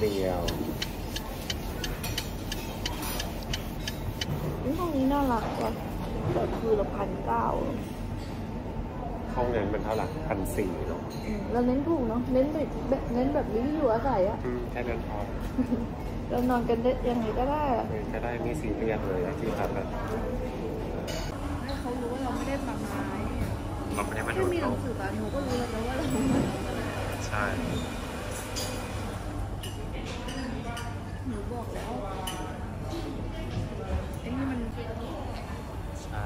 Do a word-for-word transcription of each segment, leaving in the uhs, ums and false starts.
เดียวนี่ห้องนี้น่ารักว่ะแต่คือละพันเก้าห้องนั้นมันเท่าไหร่พันสี่เนาะเราเน้นถูกเนาะเน้นแบบเน้นแบบนี้อยู่อาศัยอะแค่นั้นพอเรานอนกันได้ยังไงก็ได้อะก็ได้ไม่ซีเรียสเลยที่พักกันให้เขารู้ว่าเราไม่ได้มาไม้เราไม่ได้มาดูแค่มีหนังสืออ่ะหนูก็รู้แล้วนะว่าเราใช่หนูบอกแล้วไอ้นี่มันใช่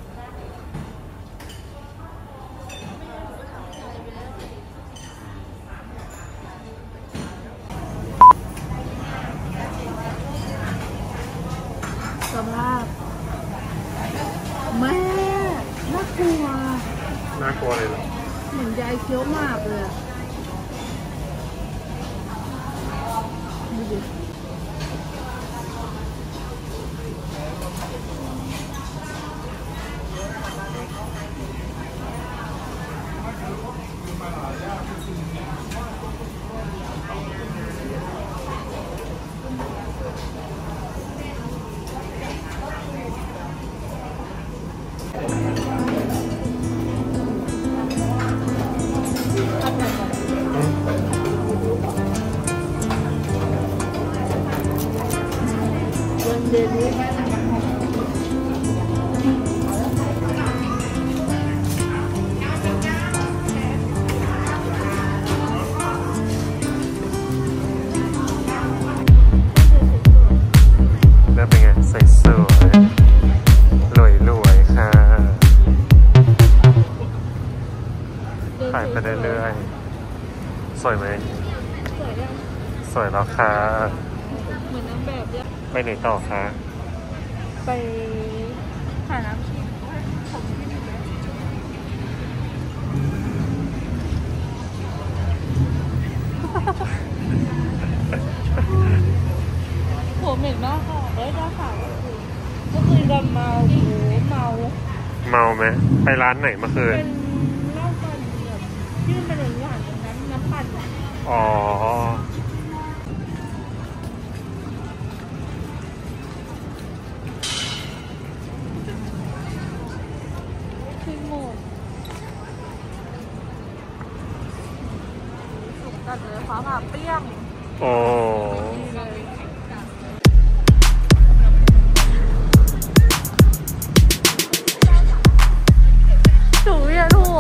สภาพแม่น่ากลัวน่ากลัวเลยเหรอเหมือนยายเคี้ยวหมากเลยดูดิเดนิสแล้วเป็นไงใส่สวยรวยรวยค่ะถ่ายไปเรื่อยๆสวยไหมสวยยังสวยแล้วค่ะเหมือนน้ำแบบเนี่ยไปไหนต่อคะไปหาน้ำชิมผมที่นี่หัวเหม็นมากค่ะเฮ้ยจ้าค่ะเมื่อคืนเราเมาโอ้เมาเมาไหมไปร้านไหนเมื่อคืนเป็นเหล้าปั่นแบบยื่นไปเลยหวานตรงนั้นน้ำปั่นอ๋อขึ้นหมดสุกกันเลยฟ้าผ่าเปรี้ยงโอ้ถูเวียนหัว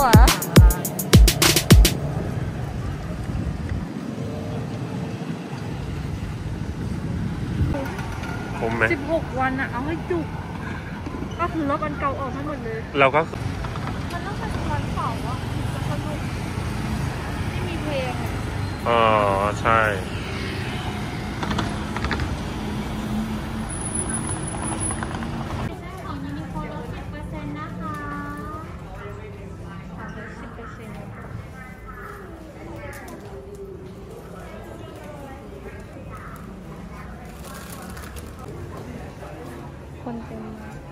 คุ้มไหมสิบหกวันอะเอาให้จุกก็คือลบอันเก่าออกทั้งหมดเลยเราก็มันต้องเป็นวันเสาร์อะสนุกไม่มีเพลงอ๋อใช่คนเต็ม